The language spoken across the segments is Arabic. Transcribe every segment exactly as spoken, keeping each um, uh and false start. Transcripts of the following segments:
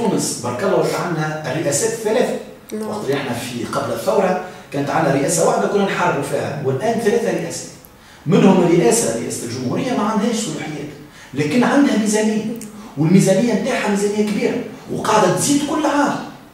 تونس برك الله ولات عندنا الرئاسات الثلاثه. وقت اللي احنا في قبل الثوره كانت عندنا رئاسه واحده كنا نحاربوا فيها، والان ثلاثه رئاسات. منهم رئاسه رئاسه الجمهوريه ما عندهاش صلاحيات، لكن عندها ميزانيه، والميزانيه نتاعها ميزانيه كبيره وقاعده تزيد كل عام.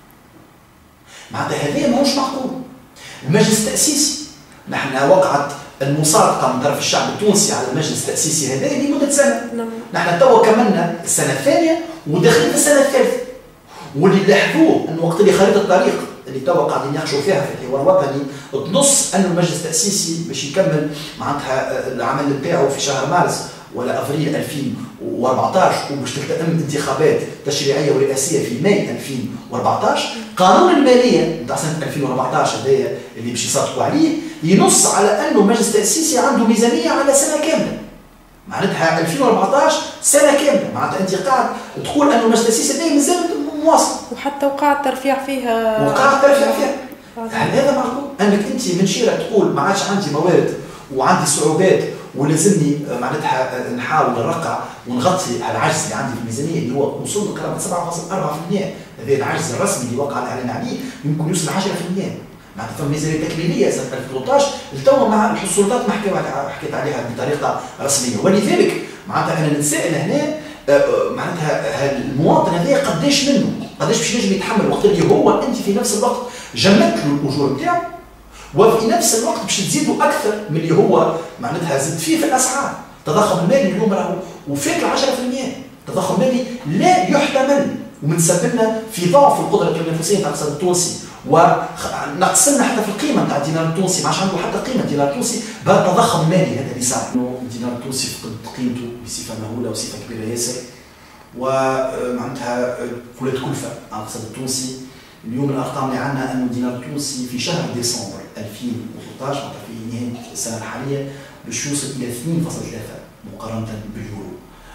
معناتها هذا ماهوش معقول. المجلس التاسيسي نحن وقعت المصادقه من طرف الشعب التونسي على المجلس التاسيسي هذا لمده سنه. نحن توا كملنا السنه الثانيه وداخلين في السنه الثالثه. واللي لاحظوه انه وقت اللي خريطه الطريق اللي توا قاعدين يناقشوا فيها في الحوار الوطني تنص انه المجلس التاسيسي باش يكمل معناتها العمل نتاعو في شهر مارس ولا افريل ألفين وأربعطاش، وباش تتم انتخابات تشريعيه ورئاسيه في ماي ألفين وأربعطاش. قانون الماليه نتاع سنه ألفين وأربعطاش هذايا اللي باش يصادقوا عليه ينص على انه المجلس التاسيسي عنده ميزانيه على سنه كامله. معناتها ألفين وأربعطاش سنه كامله، معناتها انت قاعد تقول انه المجلس التاسيسي هذايا مازال مواصل. وحتى وقع الترفيع فيها. وقع الترفيع فيها. هل هذا معقول؟ انك انت من شيره تقول ما عادش عندي موارد وعندي صعوبات ولازمني معناتها نحاول نرقع ونغطي على العجز اللي عندي في الميزانيه اللي هو وصل لقرابه سبعة فاصلة أربعة بالمئة. هذا العجز الرسمي اللي وقع الاعلان عليه يمكن يوصل عشرة بالمئة. معناتها فما ميزانيه تكميليه سنه ألفين وثلاثطاش لتوا مع السلطات ما حكيت عليها بطريقه رسميه، ولذلك معناتها انا نتساءل هنا معناتها المواطن هذا قداش منه؟ قداش باش ينجم يتحمل وقت اللي هو انت في نفس الوقت جمدت له الاجور نتاعو وفي نفس الوقت باش تزيدوا اكثر من اللي هو معناتها زدت فيه في الاسعار. التضخم المالي اليوم راهو وفات عشرة بالمئة، التضخم المالي لا يحتمل ومتسبب لنا في ضعف القدره التنافسيه تاع الاقتصاد التونسي ونقص لنا حتى في القيمه تاع الدينار التونسي، ما عادش عنده حتى قيمه الدينار التونسي بالتضخم المالي هذا اللي صار. الدينار التونسي فقد قيمته بصفه مهوله وصفه كبيره ياسر، ومعناتها ولات كلفه على الاقتصاد التونسي. اليوم الارقام اللي عندنا انه الدينار التونسي في شهر ديسمبر ألفين وثلاططاش معناتها في نهايه السنه الحاليه باش يوصل الى اثنين فاصلة ثلاثة مقارنه باليورو،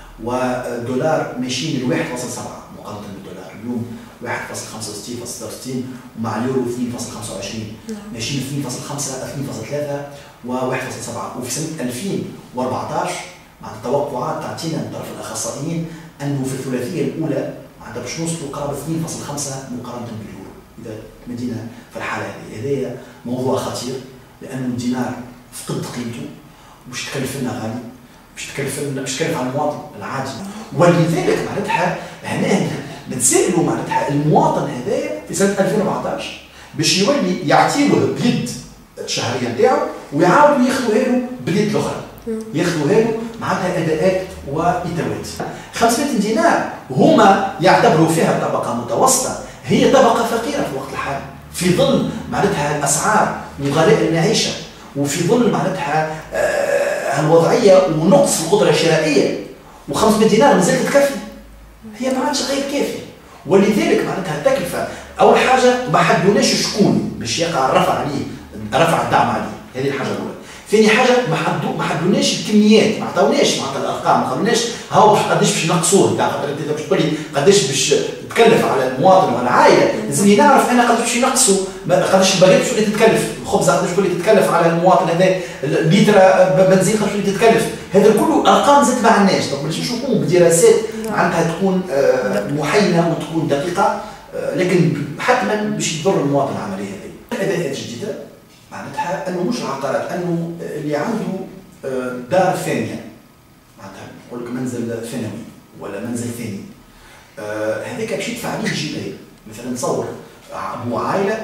والدولار ماشيين ل واحد فاصلة سبعة مقارنه بالدولار. اليوم واحد فاصلة خمسة وستين فاصلة ستة وستين ومع اليورو اثنين فاصلة خمسة وعشرين، ماشيين اثنين فاصلة خمسة اثنين فاصلة ثلاثة و واحد فاصلة سبعة. وفي سنه ألفين وأربعطاش مع التوقعات تعطينا من طرف الاخصائيين انه في الثلاثيه الاولى معناتها باش نوصلوا قرابه اثنين فاصلة خمسة مقارنه باليورو. اذا مدينه في الحاله هذه هذايا موضوع خطير، لانه الدينار فقد قيمته باش تكلف لنا غالي، باش تكلف لنا باش تكلف على المواطن العادي. ولذلك معناتها هنا نتسائلوا معناتها المواطن هذايا في سنه ألفين وأربعطاش باش يولي يعطيوه باليد الشهريه نتاعو ويعاودوا ياخذوها له باليد الاخرى، ياخذوها له معناتها اداءات واتوات. خمسمئة دينار هما يعتبروا فيها طبقه متوسطه، هي طبقه فقيره في الوقت الحالي في ظل معناتها الاسعار وغلاء المعيشه وفي ظل معناتها آه الوضعيه ونقص في القدره الشرائيه. وخمسمئة دينار مازالت تكفي، هي ما عادش غير كافيه. ولذلك معناتها التكلفه اول حاجه ما حدوناش شكون باش يقع الرفع عليه، رفع الدعم عليه، هذه الحاجه الاولى. ثاني حاجه ما حدو ما حدوناش الكميات، ما عطاوناش معناتها الارقام، ما قالولناش هاو قداش باش نقصوه، تاع خاطر انت باش تقول لي قداش باش تكلف على المواطن ولا العائله، لازمني نعرف انا قداش باش ينقصوا، قداش الباقيات باش تتكلف، الخبزه قداش باش تتكلف على المواطن هذا، لتر بنزين قداش باش تتكلف، هذا كله ارقام زاد ما عندناش. طب باش نشوفوا بدراسات معناتها تكون محينه وتكون دقيقه، لكن حتما باش تضر المواطن العمليه هذه. الاداءات الجديده معناتها انه مش عقارات، انه اللي عنده دار ثانيه معناتها نقول لك منزل ثانوي ولا منزل ثاني، هذاك باش يدفع عليه جبايه. مثلا تصور هو عائله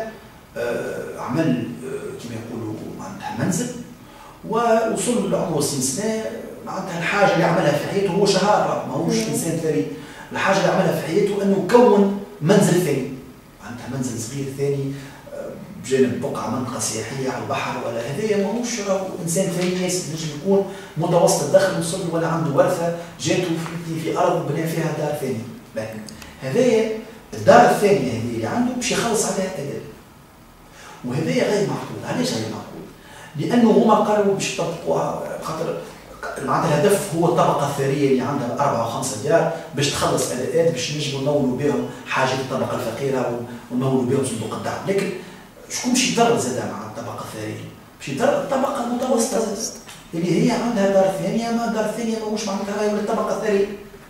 عمل كما يقولوا معناتها منزل ووصل لعمره ستين سنه، معناتها الحاجه اللي عملها في حياته هو شهر ماهوش انسان ثري، الحاجه اللي عملها في حياته انه كون منزل ثاني، معناتها منزل صغير ثاني بجانب بقعه منطقه سياحيه على البحر ولا هذايا ماهوش انسان ثاني ياسر، نجم يكون متوسط الدخل وصل ولا عنده ورثه جاته في ارض بنى فيها دار ثانيه، لكن هذايا الدار الثانيه هذه اللي عنده باش يخلص عليها اداء. وهذايا غير معقول، علاش غير معقول؟ لانه هما قرروا باش يطبقوها خاطر معناتها الهدف هو الطبقه الثريه اللي عندها اربعه وخمسه ديار باش تخلص اداءات باش نجموا نمولوا بهم حاجه الطبقه الفقيره ونمولوا بهم صندوق الدعم، لكن شكون باش يضر زاد مع الطبقه الثريه؟ باش يضر الطبقه المتوسطه اللي هي عندها دار ثانيه، ما دار ثانيه ماهوش معناتها غير الطبقه الثريه،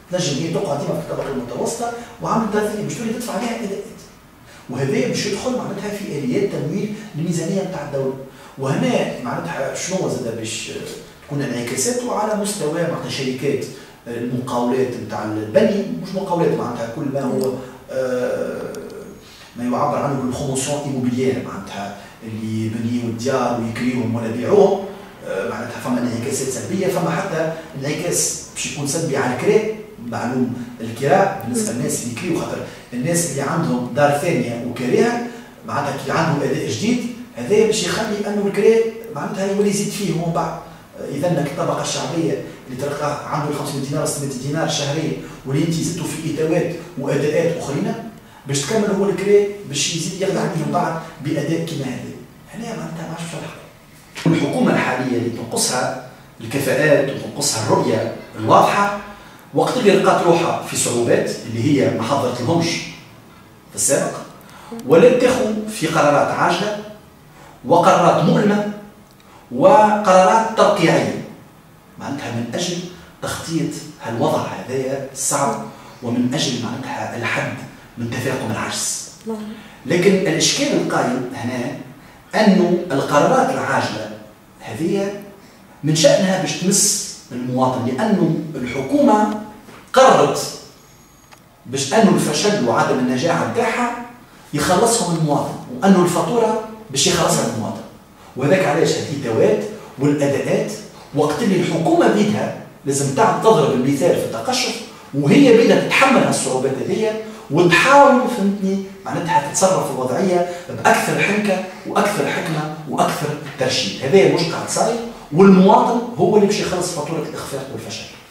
تنجم هي تقعد ديما في الطبقه المتوسطه وعامل دار ثانيه باش تولي تدفع عليها اداءات، وهذا باش يدخل معناتها في اليات تمويل الميزانيه نتاع الدوله. وهنا معناتها شنو زاد باش تكون انعكاساته على مستوى معناتها شركات المقاولات نتاع البني، مش مقاولات معناتها كل ما هو آه ما يعبر عنه بالبروموسيون ايموبيليير، معناتها اللي يبنيوا الديار ويكريوهم ولا يبيعوهم، آه معناتها فما انعكاسات سلبيه، فما حتى انعكاس باش يكون سلبي على الكراء. معلوم الكراء بالنسبه للناس اللي يكريوا، خاطر الناس اللي عندهم دار ثانيه وكاريها معناتها كي عندهم اداء جديد هذا باش يخلي انه الكراء معناتها يولي يزيد فيه ومن بعد اذا انك الطبقه الشعبيه اللي تلقاه عنده خمسمائة دينار ستمائة دينار شهريا واللي انت زدتوا في اتاوات واداءات اخرين باش تكمل هو الكراء باش يزيد ياخذ عليه من بعد باداء كيما هذا. هنا معناتها ما عادش الحق. الحكومه الحاليه اللي تنقصها الكفاءات وتنقصها الرؤيه الواضحه، وقت اللي لقات روحها في صعوبات اللي هي ما حضرت لهمش في السابق، ولات تاخذ في قرارات عاجله وقرارات مؤلمه وقرارات ترقيعيه معناتها من اجل تخطيط هالوضع هذايا الصعب ومن اجل معناتها الحد من تفاقم العجز. لكن الاشكال القائم هنا انه القرارات العاجله هذه من شانها باش تمس المواطن، لانه الحكومه قررت باش انه الفشل وعدم النجاح نتاعها يخلصهم المواطن، وانه الفاتوره باش يخلصها المواطن. وهذاك علاش الادوات والاداءات وقت اللي الحكومه بيدها لازم تعد تضرب المثال في التقشف، وهي بيدها تتحمل هالصعوبات هذه وتحاول فهمتني معناتها تتصرف الوضعيه باكثر حنكه واكثر حكمه واكثر ترشيد. هذا مش قاعد صاير، والمواطن هو اللي باش يخلص فاتوره الاخفاق والفشل.